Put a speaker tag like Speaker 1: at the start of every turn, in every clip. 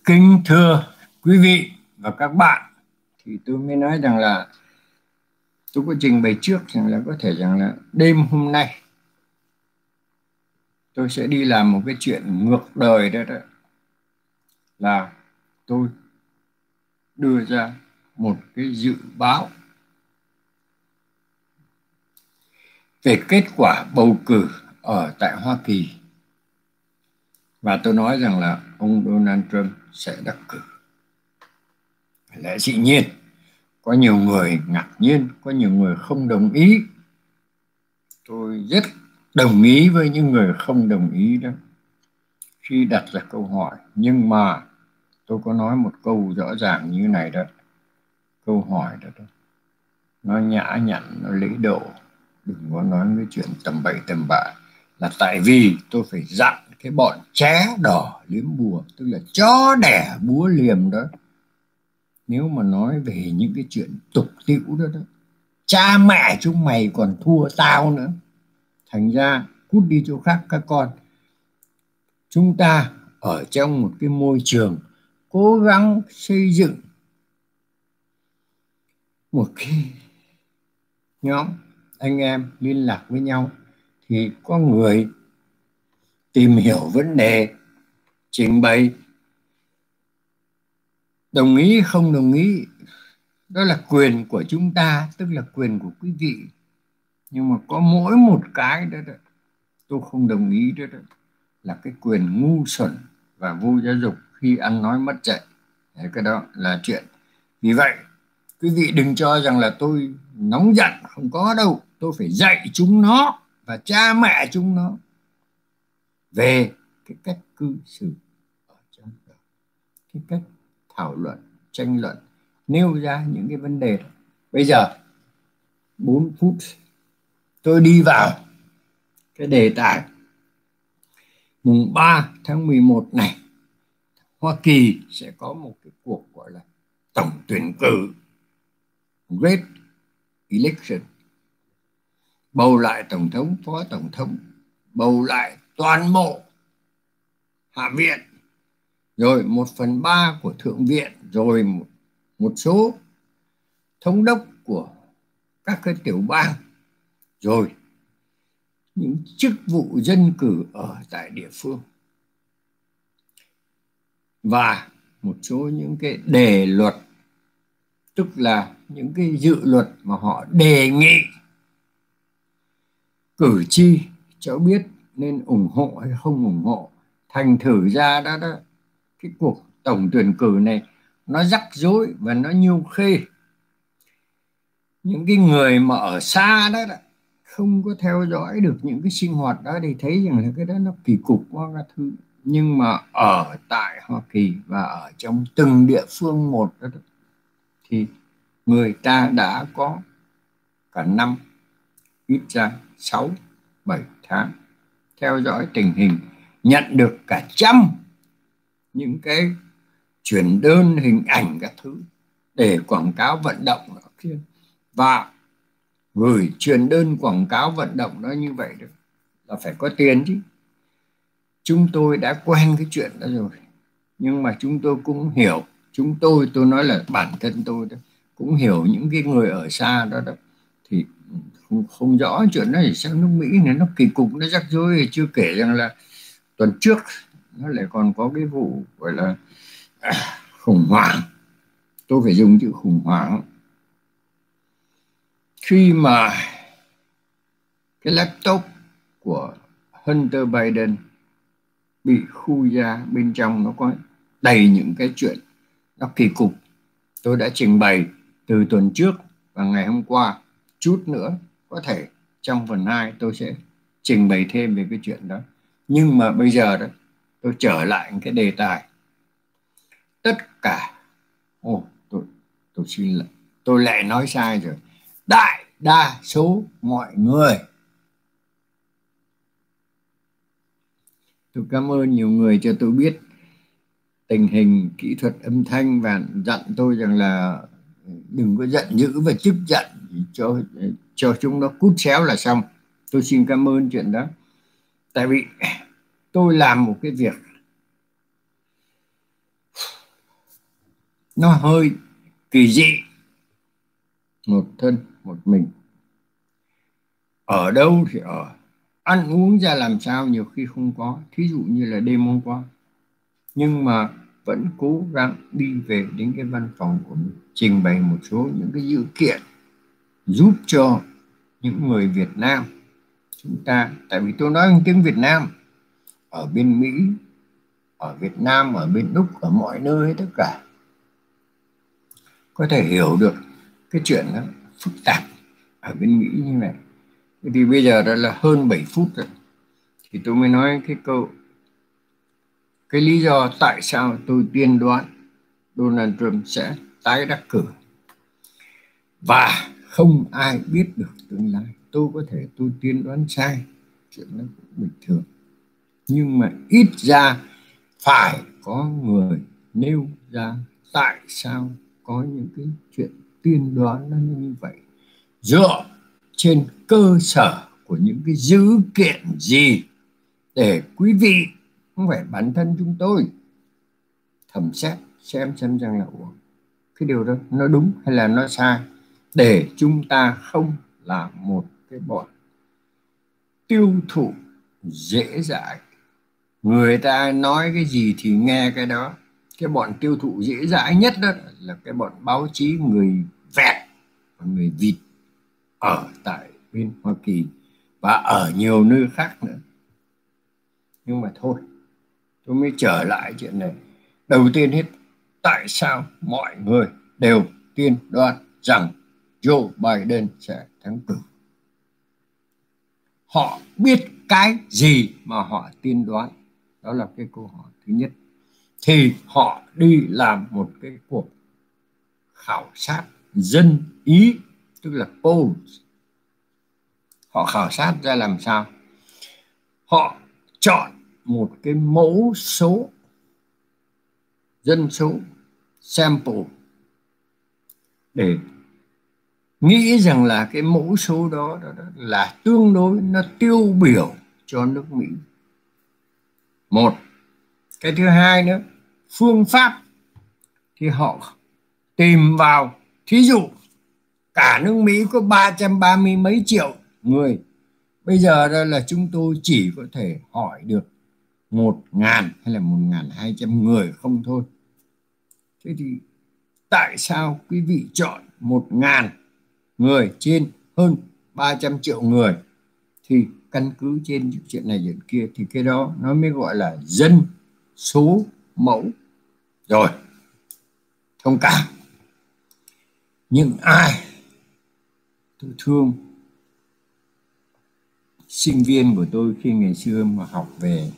Speaker 1: Kính thưa quý vị và các bạn, thì tôi mới nói rằng là tôi có trình bày trước rằng là có thể rằng là đêm hôm nay tôi sẽ đi làm một cái chuyện ngược đời đó, là tôi đưa ra một cái dự báo về kết quả bầu cử ở tại Hoa Kỳ, và tôi nói rằng là ông Donald Trump sẽ đắc cử. Lẽ dĩ nhiên có nhiều người ngạc nhiên, có nhiều người không đồng ý. Tôi rất đồng ý với những người không đồng ý đó khi đặt ra câu hỏi, nhưng mà tôi có nói một câu rõ ràng như này đó: câu hỏi đó, nó nhã nhặn, nó lễ độ, đừng có nói cái chuyện tầm bậy tầm bạ. Là tại vì tôi phải dặn cái bọn ché đỏ liếm bùa, tức là chó đẻ búa liềm đó, nếu mà nói về những cái chuyện tục tĩu đó, cha mẹ chúng mày còn thua tao nữa, thành ra cút đi chỗ khác các con. Chúng ta ở trong một cái môi trường cố gắng xây dựng một cái nhóm anh em liên lạc với nhau, thì có người tìm hiểu vấn đề, trình bày, đồng ý không đồng ý, đó là quyền của chúng ta, tức là quyền của quý vị. Nhưng mà có mỗi một cái đó, tôi không đồng ý đó, là cái quyền ngu xuẩn và vô giáo dục khi ăn nói mất dạy. Cái đó là chuyện. Vì vậy quý vị đừng cho rằng là tôi nóng giận, không có đâu. Tôi phải dạy chúng nó và cha mẹ chúng nó về cái cách cư xử ở trong đó, cái cách thảo luận, tranh luận, nêu ra những cái vấn đề đó. Bây giờ 4 phút tôi đi vào cái đề tài. Mùng 3 tháng 11 này, Hoa Kỳ sẽ có một cái cuộc gọi là tổng tuyển cử, Great Election, bầu lại tổng thống, phó tổng thống, bầu lại toàn bộ hạ viện, rồi 1/3 của thượng viện, rồi một số thống đốc của các cái tiểu bang, rồi những chức vụ dân cử ở tại địa phương, và một số những cái đề luật, tức là những cái dự luật mà họ đề nghị cử tri cho biết nên ủng hộ hay không ủng hộ. Thành thử ra đó, cái cuộc tổng tuyển cử này nó rắc rối và nó nhiêu khê. Những cái người mà ở xa đó, không có theo dõi được những cái sinh hoạt đó thì thấy rằng là cái đó nó kỳ cục quá các thứ. Nhưng mà ở tại Hoa Kỳ và ở trong từng địa phương một đó, thì người ta đã có cả năm, ít ra 6-7 tháng theo dõi tình hình, nhận được cả trăm những cái chuyển đơn hình ảnh các thứ để quảng cáo vận động ở kia, và gửi truyền đơn quảng cáo vận động đó như vậy được là phải có tiền chứ. Chúng tôi đã quen cái chuyện đó rồi, nhưng mà chúng tôi cũng hiểu, tôi nói là bản thân tôi đó, cũng hiểu những cái người ở xa đó, thì không rõ chuyện đó thì sao nước Mỹ này nó kỳ cục, nó rắc rối. Chưa kể rằng là tuần trước nó lại còn có cái vụ gọi là khủng hoảng, tôi phải dùng chữ khủng hoảng, khi mà cái laptop của Hunter Biden bị khui ra, bên trong nó có đầy những cái chuyện nó kỳ cục. Tôi đã trình bày từ tuần trước và ngày hôm qua. Chút nữa có thể trong phần 2 tôi sẽ trình bày thêm về cái chuyện đó. Nhưng mà bây giờ đó, tôi trở lại cái đề tài. Tất cả tôi xin lỗi, tôi lại nói sai rồi. Đại đa số mọi người, tôi cảm ơn nhiều người cho tôi biết tình hình kỹ thuật âm thanh và dặn tôi rằng là đừng có giận dữ và tức giận, cho chúng nó cút xéo là xong. Tôi xin cảm ơn chuyện đó. Tại vì tôi làm một cái việc nó hơi kỳ dị, một thân một mình, ở đâu thì ở, ăn uống ra làm sao nhiều khi không có, thí dụ như là đêm hôm qua, nhưng mà vẫn cố gắng đi về đến cái văn phòng của mình, trình bày một số những cái dữ kiện giúp cho những người Việt Nam chúng ta, tại vì tôi nói tiếng Việt Nam ở bên Mỹ, ở Việt Nam, ở bên Úc, ở mọi nơi tất cả có thể hiểu được cái chuyện nó phức tạp ở bên Mỹ như này. Thì bây giờ đã là hơn 7 phút rồi, thì tôi mới nói cái lý do tại sao tôi tiên đoán Donald Trump sẽ tái đắc cử, và không ai biết được tương lai. Tôi có thể tôi tiên đoán sai, chuyện đó cũng bình thường, nhưng mà ít ra phải có người nêu ra tại sao có những cái chuyện tiên đoán nó như vậy, dựa trên cơ sở của những cái dữ kiện gì, để quý vị, không phải bản thân chúng tôi, thẩm xét xem rằng là cái điều đó nó đúng hay là nó sai, để chúng ta không là một cái bọn tiêu thụ dễ dãi. Người ta nói cái gì thì nghe cái đó. Cái bọn tiêu thụ dễ dãi nhất đó là cái bọn báo chí người Vẹt và người Vịt ở tại bên Hoa Kỳ và ở nhiều nơi khác nữa. Nhưng mà thôi, tôi mới trở lại chuyện này. Đầu tiên hết, tại sao mọi người đều tiên đoán rằng Joe Biden sẽ thắng cử? Họ biết cái gì mà họ tiên đoán? Đó là cái câu hỏi thứ nhất. Thì họ đi làm một cái cuộc khảo sát dân ý, tức là polls. Họ khảo sát ra làm sao? Họ chọn một cái mẫu số dân số, sample, để nghĩ rằng là cái mẫu số đó là tương đối, nó tiêu biểu cho nước Mỹ. Một. Cái thứ hai nữa, phương pháp thì họ tìm vào, thí dụ cả nước Mỹ có 330 mấy triệu người, bây giờ đó là chúng tôi chỉ có thể hỏi được 1.000 hay là 1.200 người không thôi. Thế thì tại sao quý vị chọn 1.000 người trên hơn 300 triệu người? Thì căn cứ trên chuyện này chuyện kia thì cái đó nó mới gọi là dân số mẫu. Rồi, thông cảm những ai tôi thương sinh viên của tôi khi ngày xưa mà học về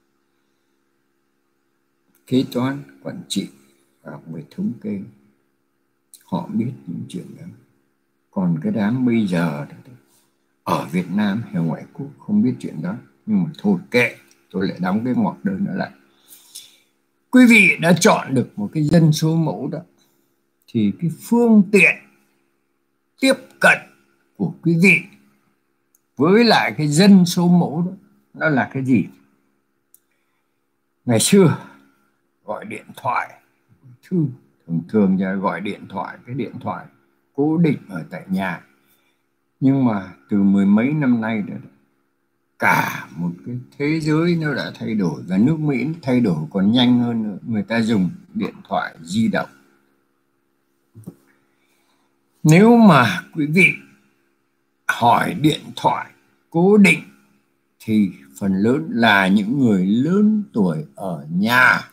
Speaker 1: kế toán, quản trị và học về thống kê, họ biết những chuyện đó. Còn cái đám bây giờ ở Việt Nam hay ngoại quốc không biết chuyện đó, nhưng mà thôi kệ, tôi lại đóng cái ngoặc đơn nữa lại. Quý vị đã chọn được một cái dân số mẫu đó, thì cái phương tiện tiếp cận của quý vị với lại cái dân số mẫu đó nó là cái gì? Ngày xưa gọi điện thoại thư thường là gọi điện thoại, cái điện thoại cố định ở tại nhà, nhưng mà từ mười mấy năm nay đó, cả một cái thế giới nó đã thay đổi, và nước Mỹ thay đổi còn nhanh hơn nữa. Người ta dùng điện thoại di động. Nếu mà quý vị hỏi điện thoại cố định thì phần lớn là những người lớn tuổi ở nhà,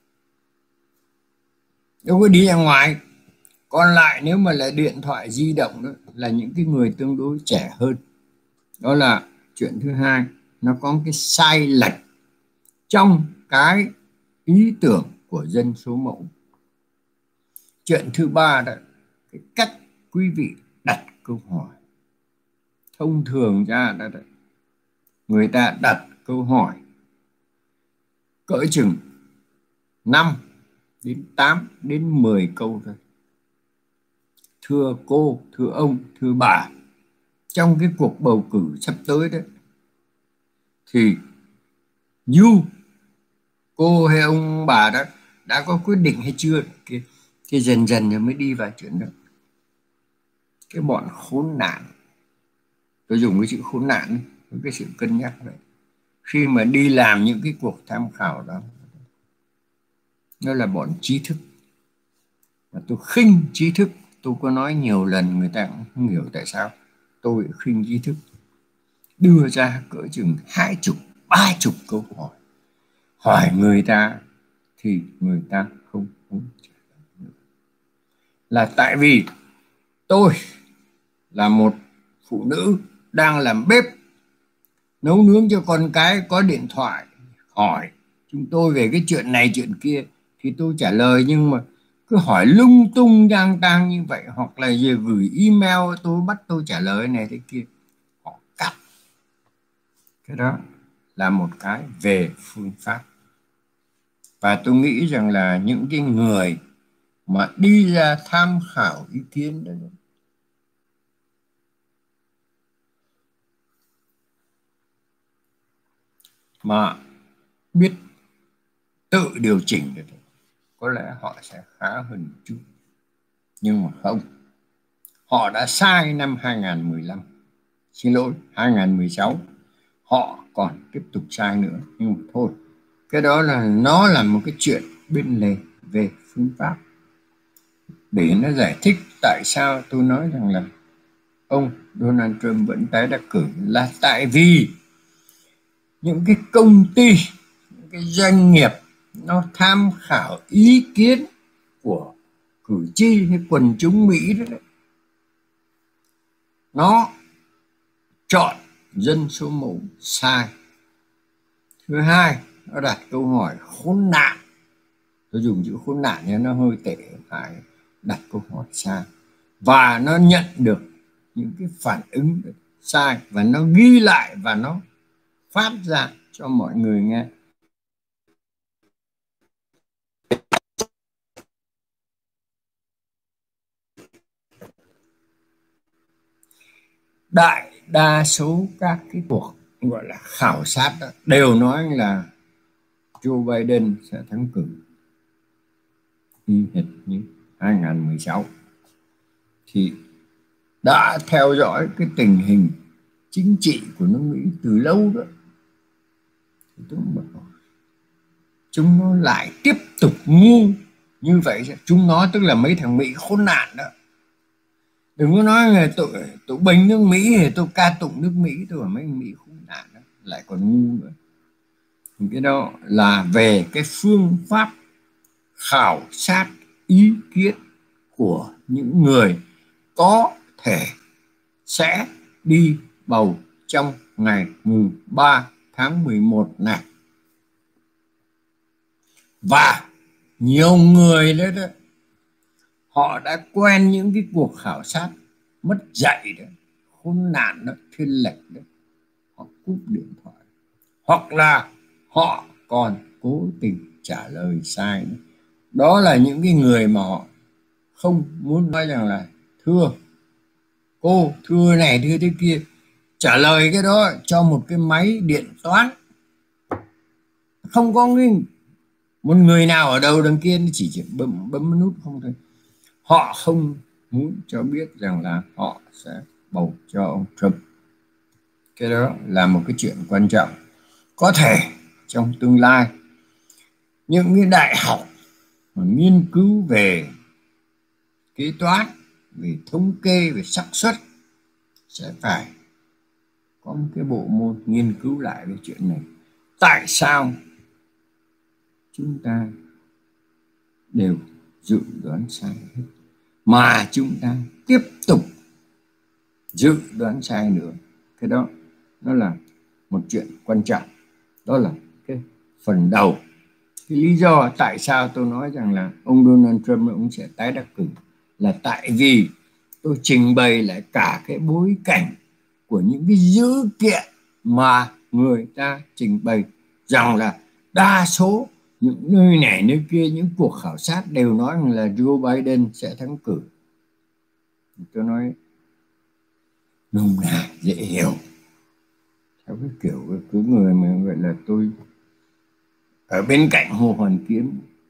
Speaker 1: đâu có đi ra ngoài. Còn lại nếu mà là điện thoại di động đó là những cái người tương đối trẻ hơn. Đó là chuyện thứ hai, nó có cái sai lệch trong cái ý tưởng của dân số mẫu. Chuyện thứ ba đó, cái cách quý vị đặt câu hỏi. Thông thường ra đó, người ta đặt câu hỏi cỡ chừng 5 đến 8 đến 10 câu thôi. Thưa cô, thưa ông, thưa bà, trong cái cuộc bầu cử sắp tới đấy, thì cô hay ông bà đó đã có quyết định hay chưa? Thì dần dần rồi mới đi vào chuyện đó. Cái bọn khốn nạn, tôi dùng cái chữ khốn nạn với cái sự cân nhắc vậy, khi mà đi làm những cái cuộc tham khảo đó, nó là bọn trí thức. Và tôi khinh trí thức. Tôi có nói nhiều lần, người ta cũng không hiểu tại sao tôi khinh trí thức. Đưa ra cỡ chừng 20, 30 câu hỏi, hỏi người ta thì người ta không muốn trả lời. Là tại vì tôi là một phụ nữ đang làm bếp, nấu nướng cho con cái, có điện thoại hỏi chúng tôi về cái chuyện này chuyện kia thì tôi trả lời, nhưng mà cứ hỏi lung tung giang tang như vậy, hoặc là giờ gửi email tôi bắt tôi trả lời này thế kia, họ cắt. Cái đó là một cái về phương pháp. Và tôi nghĩ rằng là những cái người mà đi ra tham khảo ý kiến đó mà biết tự điều chỉnh được, có lẽ họ sẽ khá hơn một chút. Nhưng mà không, họ đã sai năm 2015, xin lỗi 2016, họ còn tiếp tục sai nữa. Nhưng mà thôi, cái đó là nó là một cái chuyện bên lề về phương pháp, để nó giải thích tại sao tôi nói rằng là ông Donald Trump vẫn tái đắc cử, là tại vì những cái công ty, những cái doanh nghiệp nó tham khảo ý kiến của cử tri hay quần chúng Mỹ đó đấy. Nó chọn dân số mẫu sai. Thứ hai, nó đặt câu hỏi khốn nạn. Tôi dùng chữ khốn nạn nhưng nó hơi tệ, phải đặt câu hỏi sai. Và nó nhận được những cái phản ứng sai, và nó ghi lại và nó phát ra cho mọi người nghe. Đại đa số các cái cuộc gọi là khảo sát đó, đều nói là Joe Biden sẽ thắng cử, y hệt như 2016. Thì đã theo dõi cái tình hình chính trị của nước Mỹ từ lâu đó, thì tôi bảo chúng nó lại tiếp tục ngu như vậy. Chúng nó tức là mấy thằng Mỹ khốn nạn đó. Đừng có nói là tụi bình nước Mỹ thì tôi ca tụng nước Mỹ, tôi bảo mấy thằng Mỹ khốn nạn đó, lại còn ngu nữa. Thì cái đó là về cái phương pháp khảo sát ý kiến của những người có thể sẽ đi bầu trong ngày 3 tháng 11 này. Và nhiều người đấy đó, họ đã quen những cái cuộc khảo sát mất dạy đó, khốn nạn đó, thiên lệch đó, họ cúp điện thoại, hoặc là họ còn cố tình trả lời sai nữa. Đó là những cái người mà họ không muốn nói rằng là thưa cô, thưa này, thưa thế kia. Trả lời cái đó cho một cái máy điện toán, không có một người nào ở đâu đằng kia chỉ bấm nút không thôi. Họ không muốn cho biết rằng là họ sẽ bầu cho ông Trump. Cái đó là một cái chuyện quan trọng. Có thể trong tương lai, những cái đại học mà nghiên cứu về kế toán, về thống kê, về xác suất sẽ phải có một cái bộ môn nghiên cứu lại về chuyện này. Tại sao chúng ta đều dự đoán sai hết, mà chúng ta tiếp tục dự đoán sai nữa? Cái đó nó là một chuyện quan trọng. Đó là cái phần đầu. Cái lý do tại sao tôi nói rằng là ông Donald Trump ông sẽ tái đắc cử là tại vì tôi trình bày lại cả cái bối cảnh của những cái dữ kiện mà người ta trình bày rằng là đa số những nơi này nơi kia, những cuộc khảo sát đều nói rằng là Joe Biden sẽ thắng cử. Tôi nói nôm na dễ hiểu, theo cái kiểu cứ người mà gọi là tôi ở bên cạnh Hồ Hoàn Kiếm,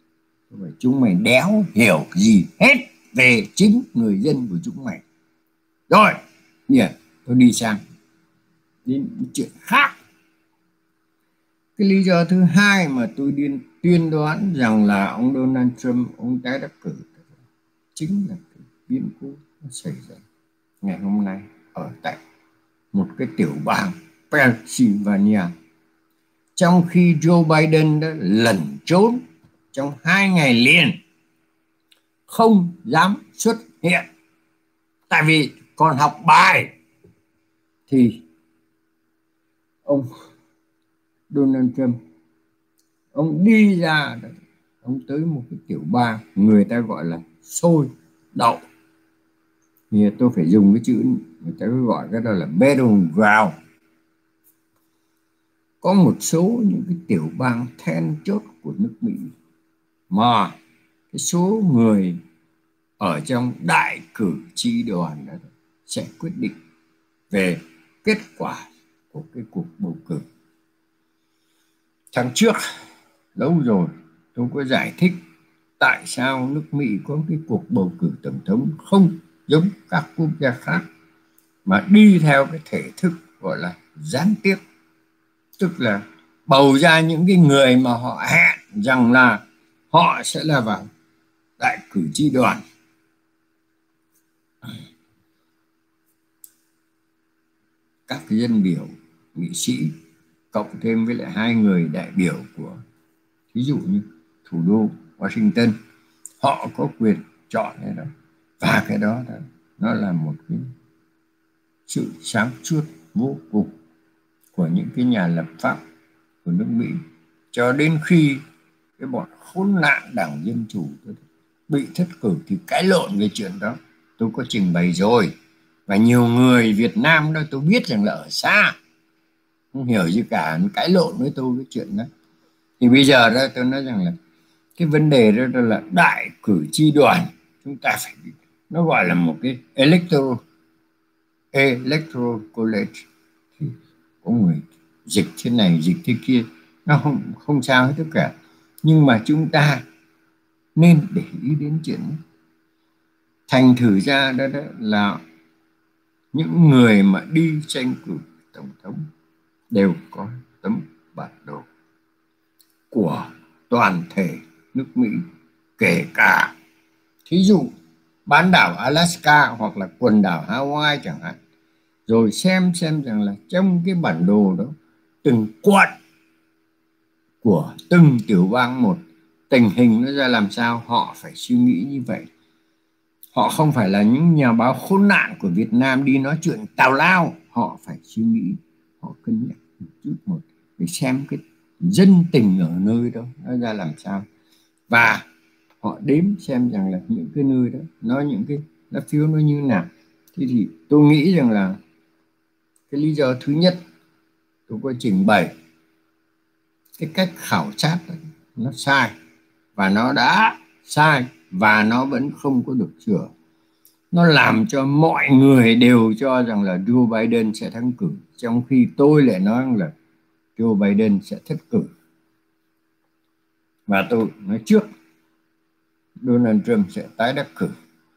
Speaker 1: Bởi chúng mày đéo hiểu gì hết về chính người dân của chúng mày. Rồi, nhỉ, tôi đi sang đến chuyện khác. Cái lý do thứ hai mà tôi tuyên đoán rằng là ông Donald Trump ông tái đắc cử chính là cái biến cố nó xảy ra ngày hôm nay ở tại một cái tiểu bang Pennsylvania. Trong khi Joe Biden đã lẩn trốn trong 2 ngày liền, không dám xuất hiện tại vì còn học bài, thì ông Donald Trump ông đi ra, ông tới một cái tiểu bang người ta gọi là sôi đậu, thì tôi phải dùng cái chữ người ta gọi cái đó là battleground. Có một số những cái tiểu bang then chốt của nước Mỹ mà cái số người ở trong đại cử tri đoàn đó sẽ quyết định về kết quả của cái cuộc bầu cử. Tháng trước lâu rồi tôi có giải thích tại sao nước Mỹ có cái cuộc bầu cử tổng thống không giống các quốc gia khác mà đi theo cái thể thức gọi là gián tiếp, tức là bầu ra những cái người mà họ hẹn rằng là họ sẽ là vào đại cử tri đoàn. Các cái dân biểu nghị sĩ cộng thêm với lại 2 người đại biểu của ví dụ như thủ đô Washington, họ có quyền chọn cái đó, và cái đó nó là một cái sự sáng suốt vô cùng của những cái nhà lập pháp của nước Mỹ, cho đến khi cái bọn khốn nạn Đảng Dân Chủ bị thất cử thì cãi lộn về chuyện đó. Tôi có trình bày rồi, và nhiều người Việt Nam đó tôi biết rằng là ở xa không hiểu gì cả, cãi lộn với tôi cái chuyện đó. Thì bây giờ đó tôi nói rằng là cái vấn đề đó là đại cử tri đoàn, chúng ta phải, nó gọi là một cái electoral college, thì có người dịch thế này dịch thế kia, nó không sao hết tất cả, nhưng mà chúng ta nên để ý đến chuyện đó. Thành thử ra đó là những người mà đi tranh cử tổng thống đều có tấm bản đồ của toàn thể nước Mỹ, kể cả thí dụ bán đảo Alaska hoặc là quần đảo Hawaii chẳng hạn, rồi xem rằng là trong cái bản đồ đó từng quận của từng tiểu bang một tình hình nó ra làm sao, họ phải suy nghĩ như vậy. Họ không phải là những nhà báo khốn nạn của Việt Nam đi nói chuyện tào lao, họ phải suy nghĩ, họ cân nhắc một chút một để xem cái dân tình ở nơi đó nó ra làm sao, và họ đếm xem rằng là những cái nơi đó nó những cái lá phiếu nó như nào. Thế thì tôi nghĩ rằng là cái lý do thứ nhất tôi có trình bày cái cách khảo sát đó, nó sai, và nó đã sai và nó vẫn không có được sửa. Nó làm cho mọi người đều cho rằng là Joe Biden sẽ thắng cử, trong khi tôi lại nói là Joe Biden sẽ thất cử. Và tôi nói trước Donald Trump sẽ tái đắc cử.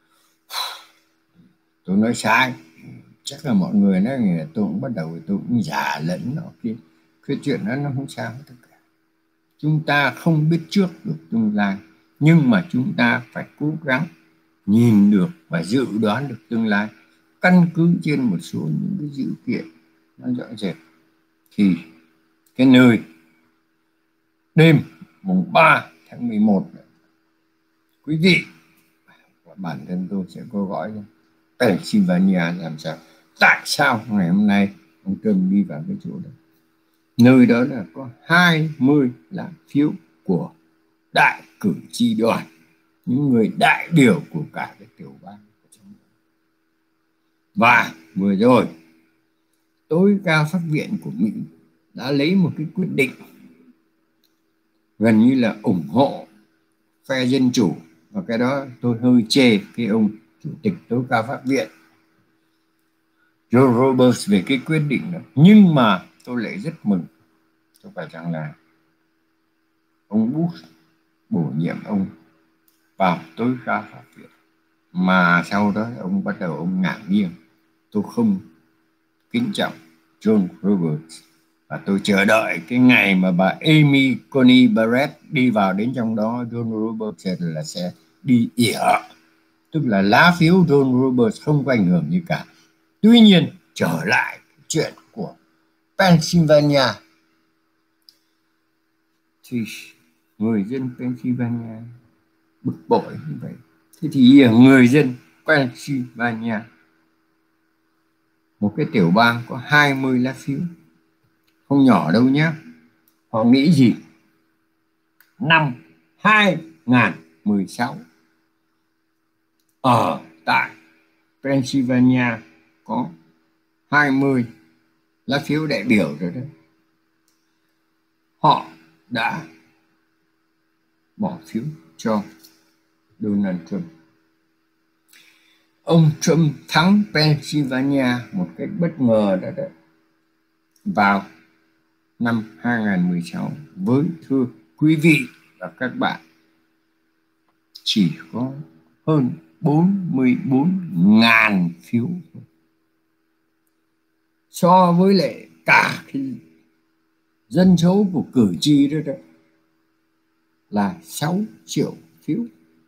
Speaker 1: Tôi nói sai, chắc là mọi người nói tôi cũng bắt đầu tôi cũng giả lẫn nọ kia. Cái chuyện đó nó không sao hết tất cả. Chúng ta không biết trước được tương lai, nhưng mà chúng ta phải cố gắng nhìn được và dự đoán được tương lai căn cứ trên một số những cái dữ kiện nó rõ rệt. Thì cái nơi đêm mùng 3 tháng 11 quý vị và bản thân tôi sẽ có gói Pennsylvania làm sao, tại sao ngày hôm nay ông Trump đi vào cái chỗ đó. Nơi đó là có 20 lá phiếu của đại cử tri đoàn, những người đại biểu của cả cái tiểu bang. Và vừa rồi tối cao pháp viện của Mỹ đã lấy một cái quyết định gần như là ủng hộ phe dân chủ, và cái đó tôi hơi chê cái ông chủ tịch tối cao pháp viện Joe Roberts về cái quyết định đó. Nhưng mà tôi lại rất mừng, tôi phải rằng là ông Bush bổ nhiệm ông vào tối cao pháp viện. Mà sau đó ông bắt đầu ông ngả nghiêng. Tôi không kính trọng John Roberts và tôi chờ đợi cái ngày mà bà Amy Coney Barrett đi vào đến trong đó, John Roberts sẽ đi ỉa, tức là lá phiếu John Roberts không có ảnh hưởng gì cả. Tuy nhiên trở lại chuyện của Pennsylvania thì người dân Pennsylvania bực bội như vậy. Thế thì người dân Pennsylvania, một cái tiểu bang có 20 lá phiếu, không nhỏ đâu nhé, họ nghĩ gì? Năm 2016 ở tại Pennsylvania có 20 lá phiếu đại biểu rồi đấy, họ đã bỏ phiếu cho Donald Trump. Ông Trump thắng Pennsylvania một cách bất ngờ đó đấy vào năm 2016 với, thưa quý vị và các bạn, chỉ có hơn 44.000 phiếu so với lại cả cái dân số của cử tri đó, là 6 triệu phiếu.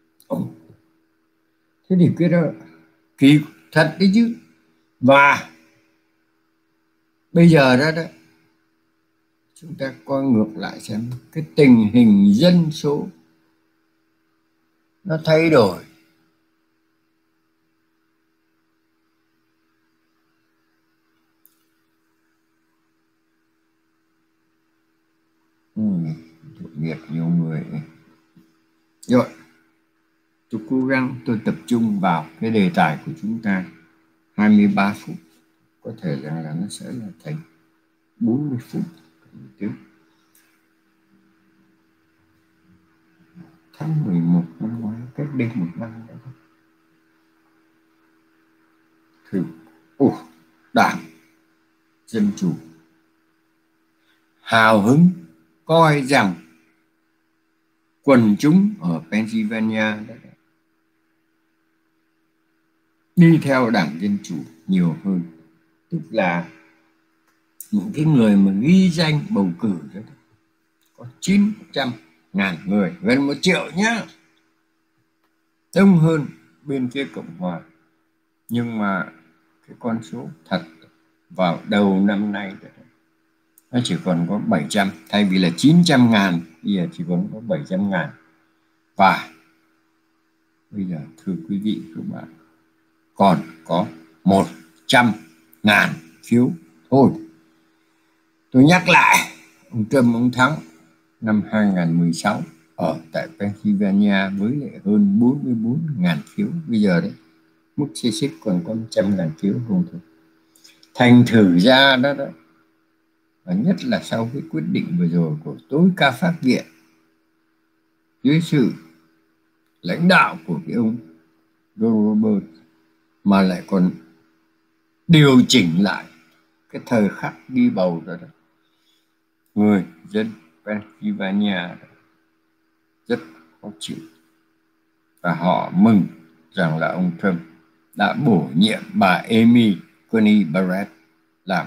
Speaker 1: Thế thì cái đó kỳ thật đấy chứ. Và bây giờ đó chúng ta coi ngược lại xem cái tình hình dân số nó thay đổi. Tội nghiệp nhiều người. Rồi, tôi cố gắng tôi tập trung vào cái đề tài của chúng ta 23 phút. Có thể là nó sẽ là thành 40 phút. Tháng 11 năm ngoái, cách đây một năm nữa. Thử Đảng Dân Chủ hào hứng coi rằng quần chúng ở Pennsylvania đi theo Đảng Dân Chủ nhiều hơn, tức là những cái người mà ghi danh bầu cử đó có 900.000 người, gần 1 triệu nhá, đông hơn bên kia Cộng hòa. Nhưng mà cái con số thật vào đầu năm nay nó chỉ còn có 700, thay vì là 900.000 bây giờ chỉ còn có 700.000. Và bây giờ thưa quý vị các bạn, còn có 100.000 phiếu thôi. Tôi nhắc lại, ông Trump ông thắng năm 2016 ở tại Pennsylvania với lại hơn 44.000 phiếu. Bây giờ đấy mức xê xích còn có 100.000 phiếu không thôi. Thành thử ra đó, và nhất là sau cái quyết định vừa rồi của tối cao pháp viện dưới sự lãnh đạo của cái ông John Roberts, mà lại còn điều chỉnh lại cái thời khắc đi bầu đó, người dân Pennsylvania rất khó chịu và họ mừng rằng là ông Trump đã bổ nhiệm bà Amy Coney Barrett làm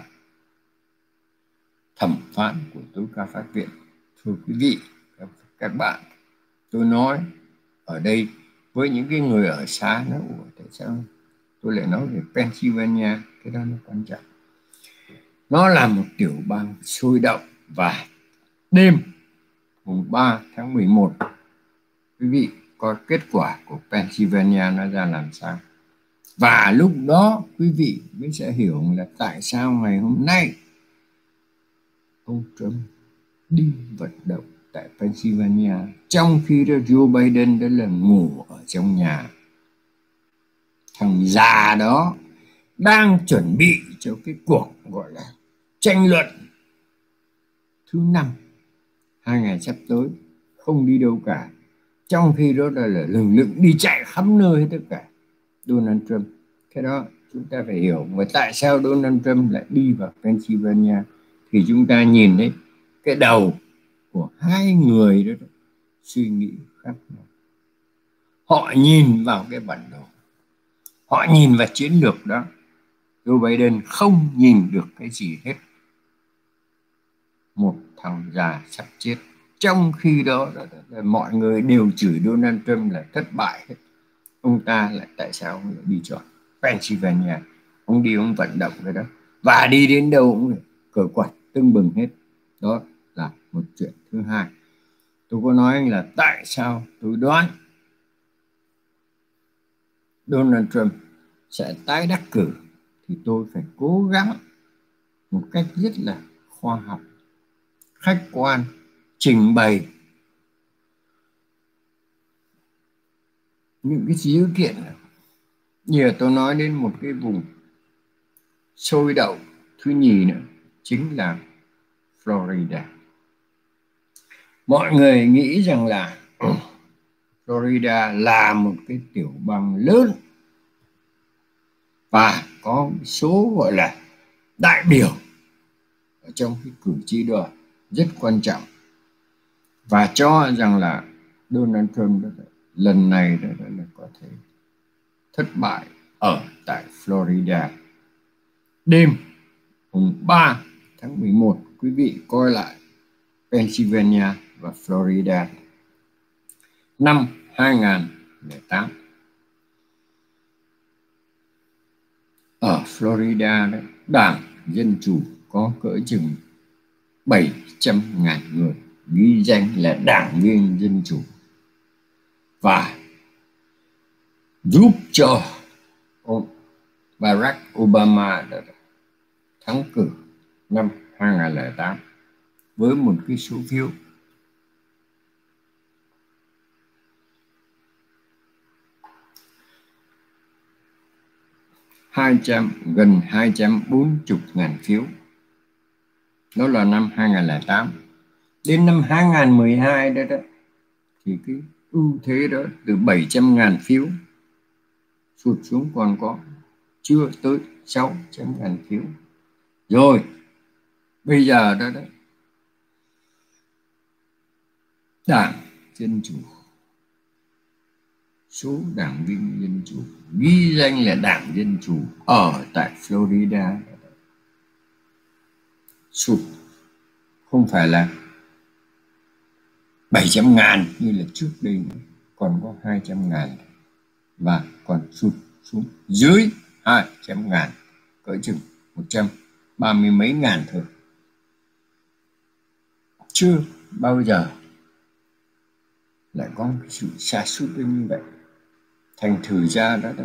Speaker 1: thẩm phán của tối cao pháp viện. Thưa quý vị các bạn, tôi nói ở đây với những cái người ở xa nó tại sao tôi lại nói về Pennsylvania, cái đó nó quan trọng. Nó là một tiểu bang sôi động và đêm mùng 3 tháng 11 quý vị coi kết quả của Pennsylvania nó ra làm sao. Và lúc đó quý vị mới sẽ hiểu là tại sao ngày hôm nay ông Trump đi vận động tại Pennsylvania trong khi đó Joe Biden đó là ngủ ở trong nhà. Thằng già đó đang chuẩn bị cho cái cuộc gọi là tranh luận thứ 5 2 ngày sắp tới, không đi đâu cả, trong khi đó là lực lượng đi chạy khắp nơi hết tất cả. Donald Trump, cái đó chúng ta phải hiểu. Và tại sao Donald Trump lại đi vào Pennsylvania thì chúng ta nhìn đấy, cái đầu của hai người đó suy nghĩ khác nhau. Họ nhìn vào cái bản đồ, họ nhìn vào chiến lược đó. Joe Biden không nhìn được cái gì hết. Một thằng già sắp chết. Trong khi đó mọi người đều chửi Donald Trump là thất bại hết. Ông ta lại tại sao ông lại đi chọn Pennsylvania? Ông đi ông vận động cái đó, và đi đến đâu cũng cờ quạt tưng bừng hết. Đó là một chuyện. Thứ hai, tôi có nói là tại sao tôi đoán Donald Trump sẽ tái đắc cử, thì tôi phải cố gắng một cách rất là khoa học, khách quan, trình bày những cái dữ kiện. Như là tôi nói đến một cái vùng sôi động thứ nhì nữa, chính là Florida. Mọi người nghĩ rằng là Florida là một cái tiểu bang lớn và có số gọi là đại biểu ở trong cái cử tri đoàn rất quan trọng, và cho rằng là Donald Trump lần này là có thể thất bại ở tại Florida. Đêm mùng 3 tháng 11, quý vị coi lại Pennsylvania và Florida năm 2008. Ở Florida đấy, Đảng Dân Chủ có cỡ chừng 700.000 người ghi danh là đảng viên Dân Chủ và giúp cho ông Barack Obama thắng cử năm 2008 với một cái số phiếu gần 240.000 phiếu. Đó là năm 2008. Đến năm 2012 đó thì cái ưu thế đó từ 700.000 phiếu sụt xuống còn có chưa tới 600.000 phiếu. Rồi bây giờ đó Đảng Dân Chủ, số đảng viên Dân Chủ ghi danh là Đảng Dân Chủ ở tại Florida sụt, không phải là 700.000 như là trước đây nữa, còn có 200.000 và còn sụt xuống dưới 200.000, cỡ chừng 130 mấy ngàn thôi. Chưa bao giờ lại có một sự sa sút đến như vậy. Thành thử ra đó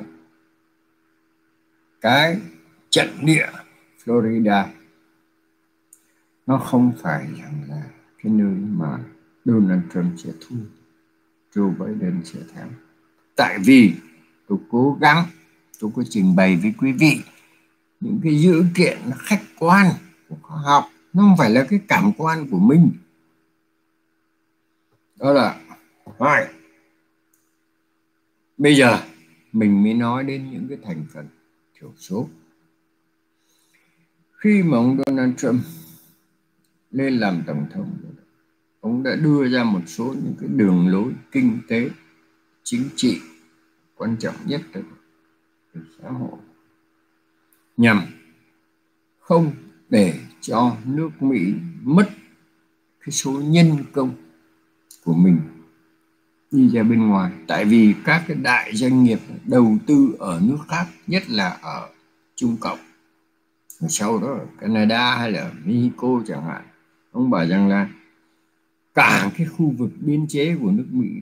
Speaker 1: cái trận địa Florida nó không phải rằng là cái nơi mà Donald Trump sẽ thua, Joe Biden sẽ thắng. Tại vì tôi cố gắng, tôi có trình bày với quý vị những cái dữ kiện nó khách quan của khoa học, nó không phải là cái cảm quan của mình. Đó là hai. Bây giờ mình mới nói đến những cái thành phần thiểu số. Khi mà ông Donald Trump lên làm tổng thống, ông đã đưa ra một số những cái đường lối kinh tế, chính trị quan trọng nhất của xã hội, nhằm không để cho nước Mỹ mất cái số nhân công của mình đi ra bên ngoài. Tại vì các cái đại doanh nghiệp đầu tư ở nước khác, nhất là ở Trung Cộng, sau đó ở Canada hay là Mexico chẳng hạn, ông bảo rằng là cả cái khu vực biên chế của nước Mỹ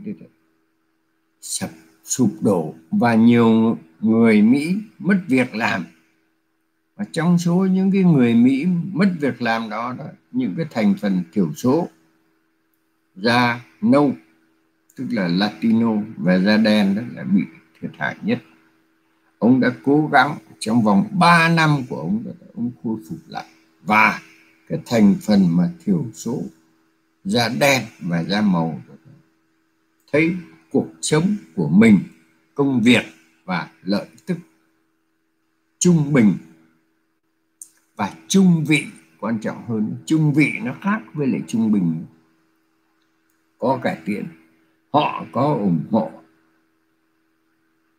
Speaker 1: sụp đổ và nhiều người Mỹ mất việc làm. Và trong số những cái người Mỹ mất việc làm đó, những cái thành phần thiểu số, da nâu tức là Latino và da đen đó là bị thiệt hại nhất. Ông đã cố gắng trong vòng 3 năm của ông khôi phục lại, và cái thành phần mà thiểu số da đen và da màu thấy cuộc sống của mình, công việc và lợi tức trung bình và trung vị. Quan trọng hơn, trung vị nó khác với lại trung bình, có cải tiến, họ có ủng hộ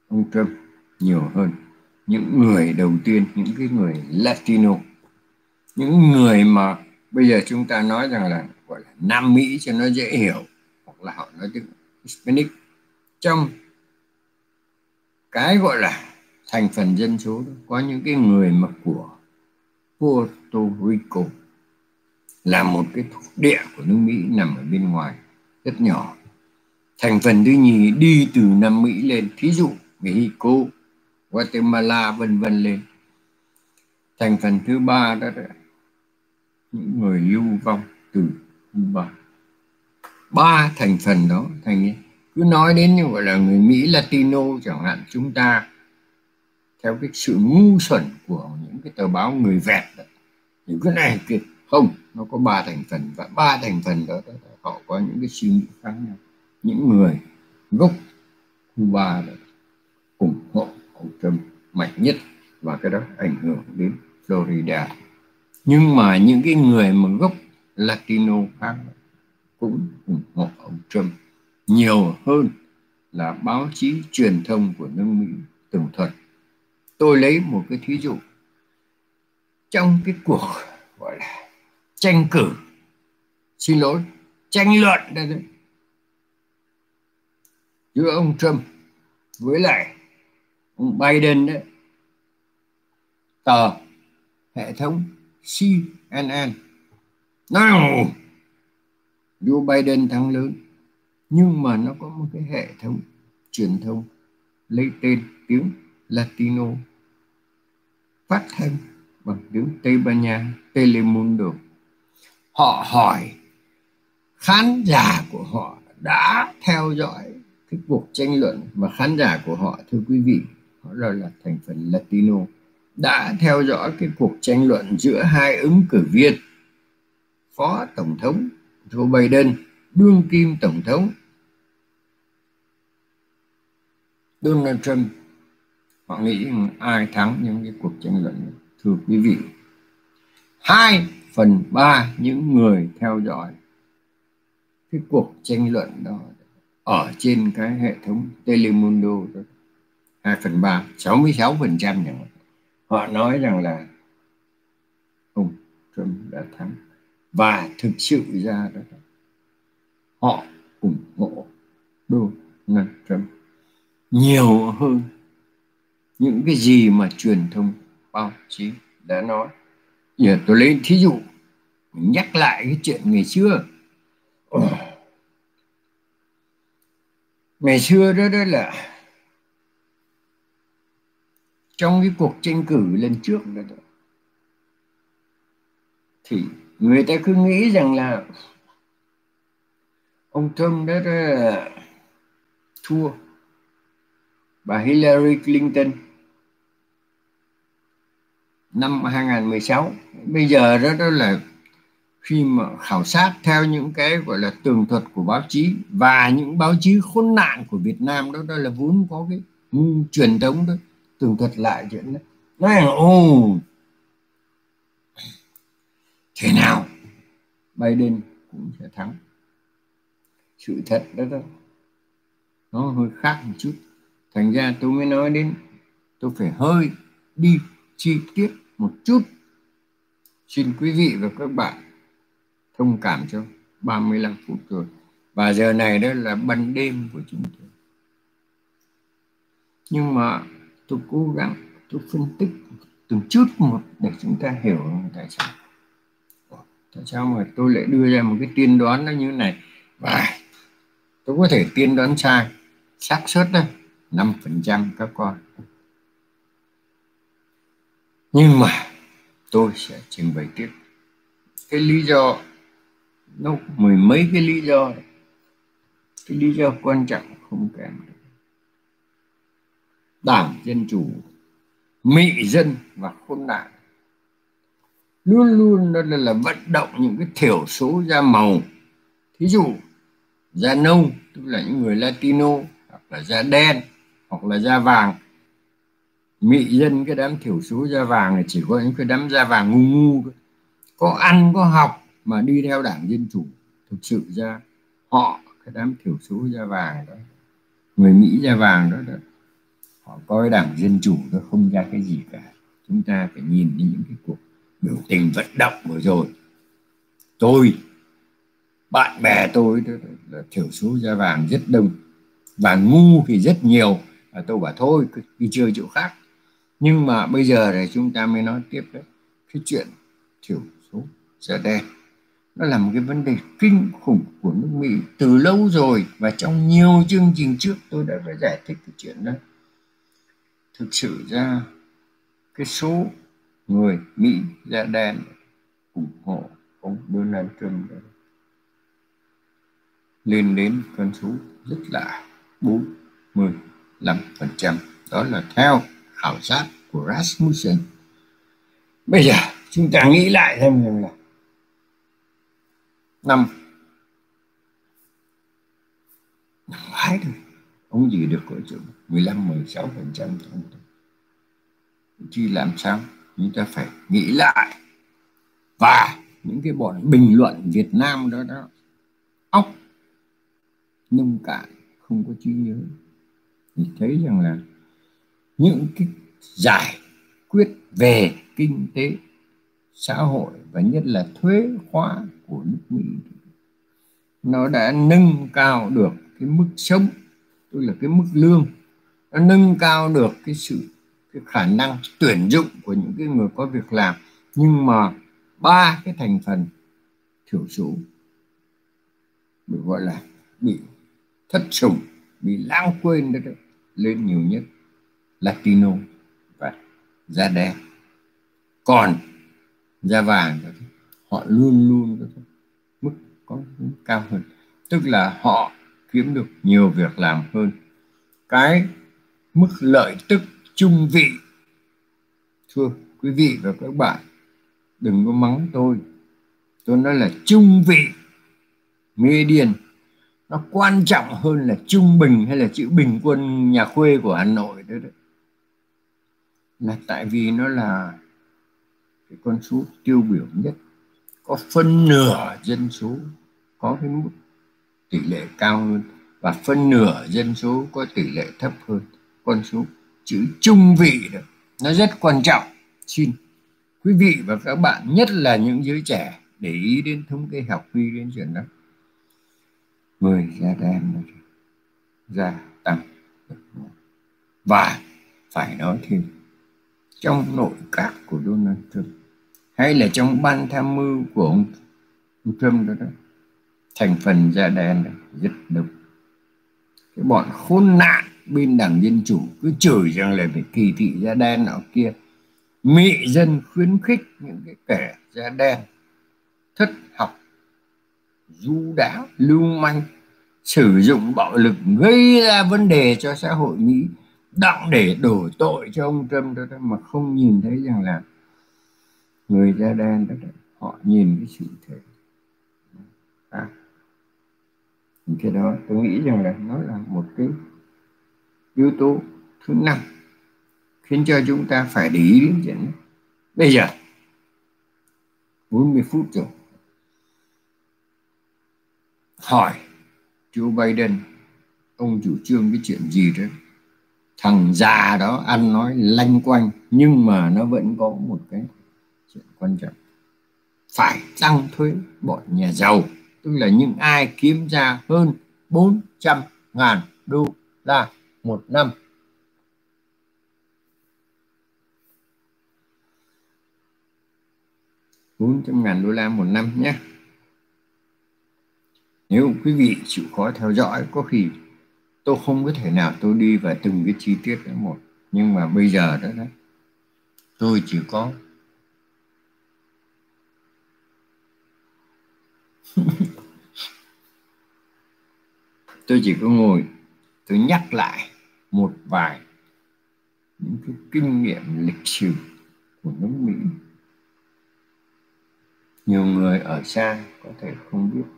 Speaker 1: ông Trump nhiều hơn những người đầu tiên, những cái người Latino, những người mà bây giờ chúng ta nói rằng là gọi là Nam Mỹ cho nó dễ hiểu, hoặc là họ nói tiếng Hispanic. Trong cái gọi là thành phần dân số đó, có những cái người mà của Puerto Rico, là một cái thuộc địa của nước Mỹ nằm ở bên ngoài rất nhỏ. Thành phần thứ nhì đi từ Nam Mỹ lên, thí dụ Mexico, Guatemala vân vân lên. Thành phần thứ ba đó là những người lưu vong từ Cuba. Ba thành phần đó thành cứ nói đến như gọi là người Mỹ Latino chẳng hạn, chúng ta theo cái sự ngu xuẩn của những cái tờ báo người Việt đó, thì cái này kìa, không, nó có ba thành phần, và ba thành phần đó họ có những cái suy nghĩ khác nhau. Những người gốc Cuba đó ủng hộ ông Trump mạnh nhất, và cái đó ảnh hưởng đến Florida. Nhưng mà những cái người mà gốc Latino khác cũng ủng hộ ông Trump nhiều hơn là báo chí truyền thông của nước Mỹ tường thuật. Tôi lấy một cái thí dụ, trong cái cuộc gọi là tranh cử, xin lỗi, tranh luận đây, giữa ông Trump với lại ông Biden đấy, tờ hệ thống CNN nói Joe Biden thắng lớn, nhưng mà nó có một cái hệ thống truyền thông lấy tên tiếng Latino, phát thanh bằng tiếng Tây Ban Nha, Telemundo. Họ hỏi khán giả của họ đã theo dõi cái cuộc tranh luận, mà khán giả của họ, thưa quý vị, họ là thành phần Latino, đã theo dõi cái cuộc tranh luận giữa hai ứng cử viên phó tổng thống Joe Biden, đương kim tổng thống Donald Trump. Họ nghĩ ai thắng những cái cuộc tranh luận này? Thưa quý vị, 2/3 những người theo dõi cái cuộc tranh luận đó ở trên cái hệ thống Telemundo đó, 2/3, 66% chẳng hạn, họ nói rằng là ông Trump đã thắng, và thực sự ra đó họ ủng hộ Donald Trump nhiều hơn những cái gì mà truyền thông báo chí đã nói. Giờ tôi lấy thí dụ, mình nhắc lại cái chuyện ngày xưa. Ngày xưa đó là trong cái cuộc tranh cử lần trước đó, thì người ta cứ nghĩ rằng là ông Trump đó là thua bà Hillary Clinton năm 2016. Bây giờ đó là khi mà khảo sát theo những cái gọi là tường thuật của báo chí, và những báo chí khốn nạn của Việt Nam đó là vốn có cái truyền thống đó, tường thuật lại chuyện đó, nói là thế nào Biden cũng sẽ thắng. Sự thật đó nó hơi khác một chút, thành ra tôi mới nói đến, tôi phải hơi đi chi tiết một chút. Xin quý vị và các bạn thông cảm cho 35 phút rồi, và giờ này đó là ban đêm của chúng tôi, nhưng mà tôi cố gắng tôi phân tích từng chút một để chúng ta hiểu tại sao mà tôi lại đưa ra một cái tiên đoán nó như này, và tôi có thể tiên đoán sai, xác suất đó 5% các con, nhưng mà tôi sẽ trình bày tiếp cái lý do, nó mười mấy cái lý do, cái lý do quan trọng không kém. Đảng Dân Chủ mị dân và khốn nạn luôn luôn đó là vận động những cái thiểu số da màu, thí dụ da nâu, tức là những người Latino, hoặc là da đen, hoặc là da vàng. Mị dân cái đám thiểu số da vàng là chỉ có những cái đám da vàng ngu ngu, có ăn có học mà đi theo Đảng Dân Chủ. Thực sự ra họ, cái đám thiểu số da vàng đó, người Mỹ da vàng đó, họ coi Đảng Dân Chủ nó không ra cái gì cả. Chúng ta phải nhìn đến những cái cuộc biểu tình vận động vừa rồi. Bạn bè tôi là thiểu số da vàng rất đông và ngu thì rất nhiều, và tôi bảo thôi đi chơi chỗ khác. Nhưng mà bây giờ thì chúng ta mới nói tiếp đấy, cái chuyện thiểu số da đen nó là một cái vấn đề kinh khủng của nước Mỹ từ lâu rồi, và trong nhiều chương trình trước tôi đã phải giải thích cái chuyện đó. Thực sự ra cái số người Mỹ da đen ủng hộ ông Donald Trump lên đến con số rất là 45%. Đó là theo khảo sát của Rasmussen. Bây giờ chúng ta nghĩ lại xem rằng là năm ngoái thôi, ông chỉ được có chỗ 15-16% thôi. Thì làm sao chúng ta phải nghĩ lại. Và những cái bọn bình luận Việt Nam đó óc nông cạn, không có trí nhớ, thì thấy rằng là những cái giải quyết về kinh tế xã hội và nhất là thuế khóa của nước Mỹ nó đã nâng cao được cái mức sống, tức là cái mức lương, nó nâng cao được cái khả năng tuyển dụng của những cái người có việc làm. Nhưng mà ba cái thành phần thiểu số được gọi là bị thất sủng, bị lãng quên đó lên nhiều nhất: Latino và da đen. Còn da vàng họ luôn luôn mức có cao hơn, tức là họ kiếm được nhiều việc làm hơn. Cái mức lợi tức trung vị, thưa quý vị và các bạn, đừng có mắng tôi nói là trung vị, median, nó quan trọng hơn là trung bình hay là chữ bình quân nhà quê của Hà Nội đấy. Là tại vì nó là cái con số tiêu biểu nhất, có phân nửa dân số có cái mức tỷ lệ cao hơn và phân nửa dân số có tỷ lệ thấp hơn. Con số chữ trung vị đó nó rất quan trọng. Xin quý vị và các bạn, nhất là những giới trẻ, để ý đến thống kê học quy đến chuyện đó. Người da đen gia tăng. Và phải nói thêm, trong nội các của Donald Trump hay là trong ban tham mưu của ông Trump đó, thành phần da đen rất đông. Cái bọn khốn nạn bên Đảng Dân Chủ cứ chửi rằng là phải kỳ thị da đen nọ kia, mị dân khuyến khích những cái kẻ da đen thất học, du đãng, lưu manh, sử dụng bạo lực gây ra vấn đề cho xã hội Mỹ, đặng để đổ tội cho ông Trump đó, mà không nhìn thấy rằng là người da đen đó, họ nhìn cái sự thể. Cái đó tôi nghĩ rằng là nó là một cái yếu tố thứ năm khiến cho chúng ta phải để ý đến chuyện này. Bây giờ 40 phút rồi, hỏi Joe Biden ông chủ trương cái chuyện gì đó. Thằng già đó ăn nói lanh quanh, nhưng mà nó vẫn có một cái chuyện quan trọng: phải tăng thuế bọn nhà giàu, tức là những ai kiếm ra hơn 400.000 đô la một năm. $400.000 một năm nhé. Nếu quý vị chịu khó theo dõi, có khi tôi không có thể nào tôi đi vào từng cái chi tiết đó một, nhưng mà bây giờ đó tôi chỉ có ngồi tôi nhắc lại một vài những cái kinh nghiệm lịch sử của nước Mỹ. Nhiều người ở xa có thể không biết.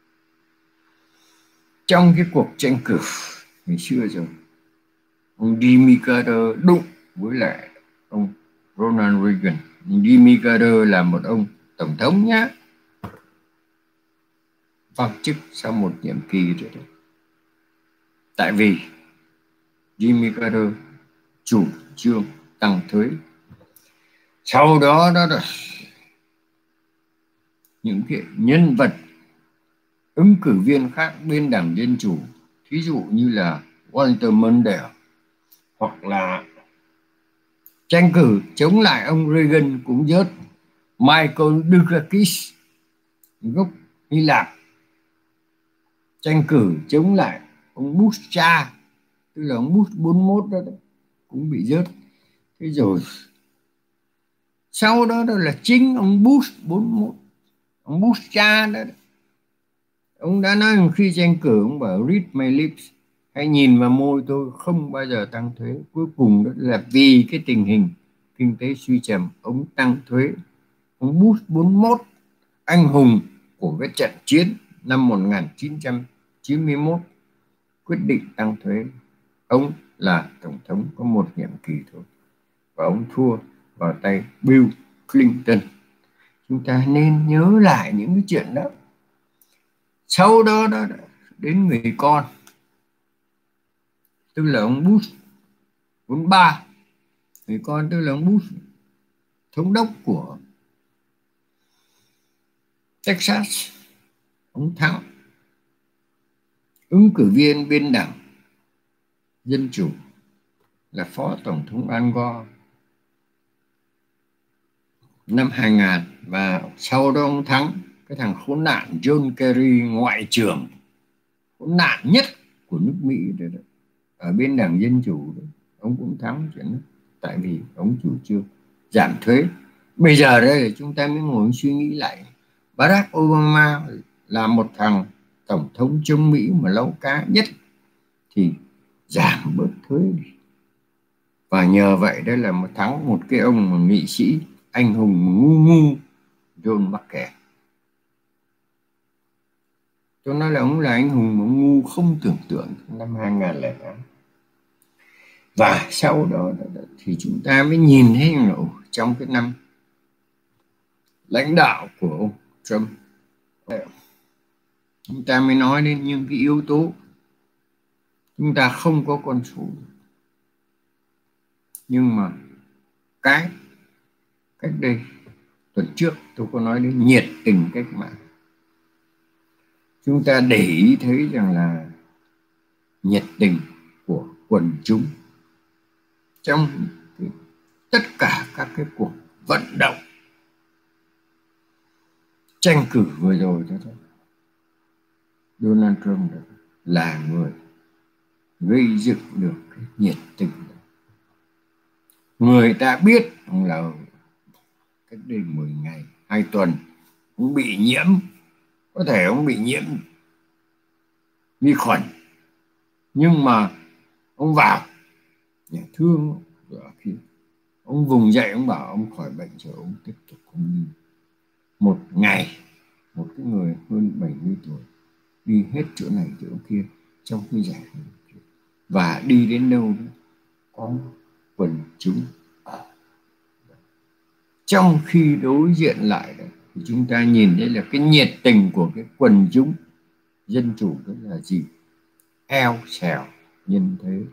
Speaker 1: Trong cái cuộc tranh cử ngày xưa rồi, ông Jimmy Carter đụng với lại ông Ronald Reagan. Jimmy Carter là một ông tổng thống nhá, văng chức sau một nhiệm kỳ rồi đấy. Tại vì Jimmy Carter chủ trương tăng thuế. Sau đó đó là những cái nhân vật ứng cử viên khác bên đảng Dân Chủ, thí dụ như là Walter Mondale, hoặc là tranh cử chống lại ông Reagan cũng rớt Michael Dukakis gốc Hy Lạp, tranh cử chống lại ông Bush cha, tức là ông Bush 41 đó, cũng bị rớt. Thế rồi sau đó là chính ông Bush 41, ông Bush cha đó, ông đã nói khi tranh cử, ông bảo read my lips, hãy nhìn vào môi tôi, không bao giờ tăng thuế. Cuối cùng đó là vì cái tình hình kinh tế suy trầm, ông tăng thuế. Ông Bush 41, anh hùng của cái trận chiến năm 1991, quyết định tăng thuế. Ông là tổng thống có một nhiệm kỳ thôi và ông thua vào tay Bill Clinton. Chúng ta nên nhớ lại những cái chuyện đó. Sau đó đến người con, tức là ông Bush 43, người con tức là ông Bush thống đốc của Texas, ông thắng, ứng cử viên bên đảng Dân Chủ là phó tổng thống Al Gore năm 2000, và sau đó ông thắng cái thằng khốn nạn John Kerry, ngoại trưởng khốn nạn nhất của nước Mỹ đó, ở bên đảng Dân Chủ đó. Ông cũng thắng chuyện đó, tại vì ông chủ trương giảm thuế. Bây giờ đây là chúng ta mới ngồi suy nghĩ lại, Barack Obama là một thằng tổng thống chống Mỹ mà láu cá nhất thì giảm bớt thuế đi, và nhờ vậy đó là thắng một cái ông mà nghị sĩ anh hùng ngu ngu John McCain. Tôi nói là ông là anh hùng mà ngu không tưởng tượng năm 2008. Và sau đó thì chúng ta mới nhìn thấy là trong cái năm lãnh đạo của ông Trump, chúng ta mới nói đến những cái yếu tố chúng ta không có con số, nhưng mà cách đây tuần trước tôi có nói đến nhiệt tình cách mạng. Chúng ta để ý thấy rằng là nhiệt tình của quần chúng trong tất cả các cái cuộc vận động tranh cử vừa rồi đó thôi, Donald Trump là người gây dựng được cái nhiệt tình đó. Người ta biết ông là cách đây 10 ngày 2 tuần ông bị nhiễm, có thể ông bị nhiễm vi khuẩn, nhưng mà ông vào nhà thương ở kia, ông vùng dậy, ông bảo ông khỏi bệnh rồi ông tiếp tục ông đi. Một ngày một cái người hơn 70 tuổi đi hết chỗ này chỗ kia trong khi giải, và đi đến đâu đó có quần chúng ở. Trong khi đối diện lại đó, thì chúng ta nhìn thấy là cái nhiệt tình của cái quần chúng Dân Chủ đó là gì? Eo xèo nhân thế.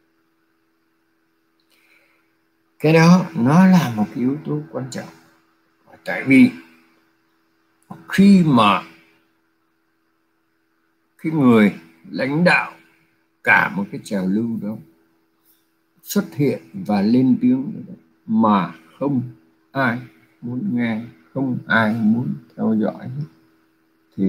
Speaker 1: Cái đó nó là một cái yếu tố quan trọng, tại vì khi mà cái người lãnh đạo cả một cái trào lưu đó xuất hiện và lên tiếng mà không ai muốn nghe, không ai muốn theo dõi, thì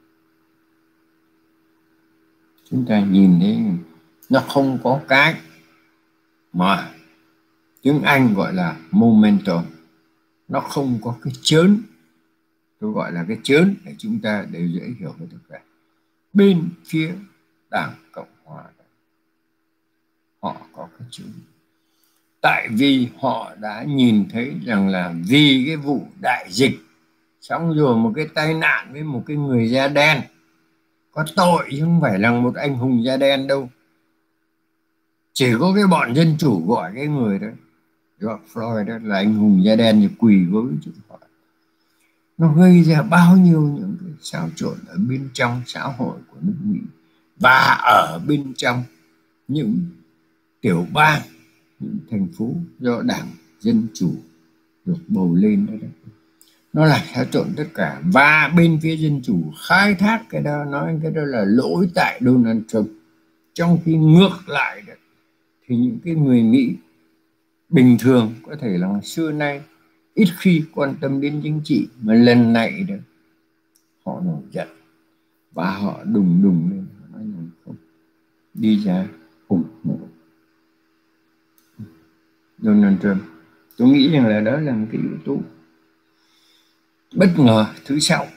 Speaker 1: chúng ta nhìn thấy nó không có cái mà tiếng Anh gọi là momentum, nó không có cái chớn. Tôi gọi là cái chớn để chúng ta đều dễ hiểu với tất cả. Bên phía Đảng Cộng Hòa họ có cái chớn, tại vì họ đã nhìn thấy rằng là vì cái vụ đại dịch, xong rồi một cái tai nạn với một cái người da đen, có tội chứ không phải là một anh hùng da đen đâu. Chỉ có cái bọn Dân Chủ gọi cái người đó George Floyd đó là anh hùng da đen thì quỳ gối chứ họ. Nó gây ra bao nhiêu những cái xáo trộn ở bên trong xã hội của nước Mỹ và ở bên trong những tiểu bang những thành phố do Đảng Dân Chủ được bầu lên đó, nó làm xáo trộn tất cả. Và bên phía Dân Chủ khai thác cái đó, nói cái đó là lỗi tại Donald Trump, trong khi ngược lại đó, thì những cái người Mỹ bình thường có thể là xưa nay ít khi quan tâm đến chính trị, mà lần này đó họ nổi giận và họ đùng đùng lên, họ nói rằng không, đi ra ủng hộ Donald Trump. Tôi nghĩ rằng là đó là một cái yếu tố bất ngờ thứ sáu.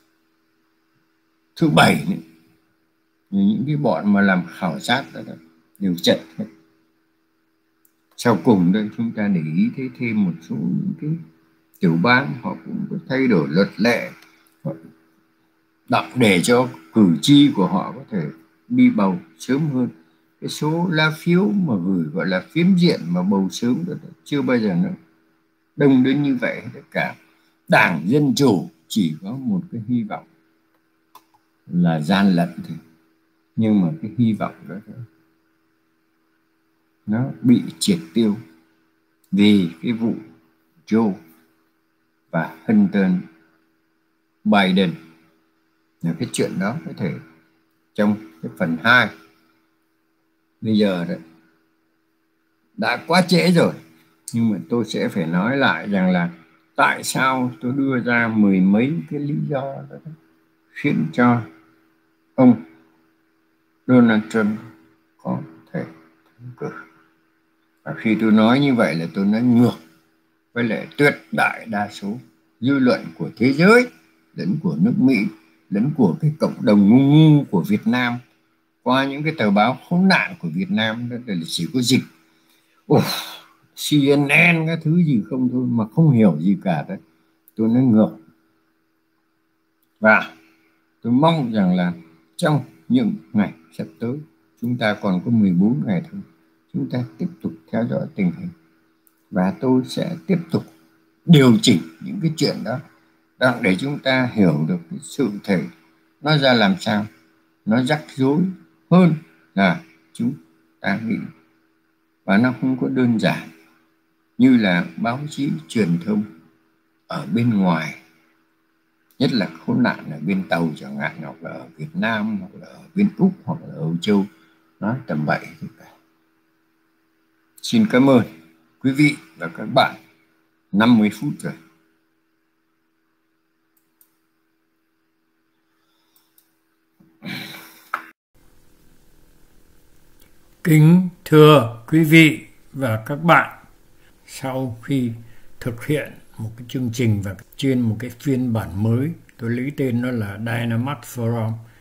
Speaker 1: Thứ bảy nữa, những cái bọn mà làm khảo sát đó đều chật hết. Sau cùng đây chúng ta để ý thấy thêm một số những cái tiểu bang họ cũng có thay đổi luật lệ để cho cử tri của họ có thể đi bầu sớm hơn. Cái số lá phiếu mà gửi gọi là phiếm diện mà bầu sớm đó, chưa bao giờ nữa đông đến như vậy. Tất cả Đảng Dân Chủ chỉ có một cái hy vọng là gian lận thôi, nhưng mà cái hy vọng đó nó bị triệt tiêu vì cái vụ Joe và Hunter Biden. Là cái chuyện đó có thể trong cái phần 2 bây giờ đó đã quá trễ rồi, nhưng mà tôi sẽ phải nói lại rằng là tại sao tôi đưa ra mười mấy cái lý do đó khiến cho ông Donald Trump có thể thắng cử. Và khi tôi nói như vậy là tôi nói ngược với lại tuyệt đại đa số dư luận của thế giới, lẫn của nước Mỹ, lẫn của cái cộng đồng ngu ngu của Việt Nam, qua những cái tờ báo khốn nạn của Việt Nam. Đó là chỉ có dịch CNN cái thứ gì không thôi, mà không hiểu gì cả đấy. Tôi nói ngược. Và tôi mong rằng là trong những ngày sắp tới, chúng ta còn có 14 ngày thôi, chúng ta tiếp tục theo dõi tình hình và tôi sẽ tiếp tục điều chỉnh những cái chuyện đó để chúng ta hiểu được cái sự thể nó ra làm sao, nó rắc rối hơn là chúng ta nghĩ, và nó không có đơn giản như là báo chí truyền thông ở bên ngoài, nhất là khốn nạn ở bên Tàu chẳng hạn, hoặc là ở Việt Nam, hoặc là ở bên Úc, hoặc là ở Âu Châu, nói tầm bậy thì cả. Xin cảm ơn quý vị và các bạn. 50 phút rồi. Kính thưa quý vị và các bạn, sau khi thực hiện một cái chương trình và trên một cái phiên bản mới, tôi lấy tên nó là Dynamax Forum,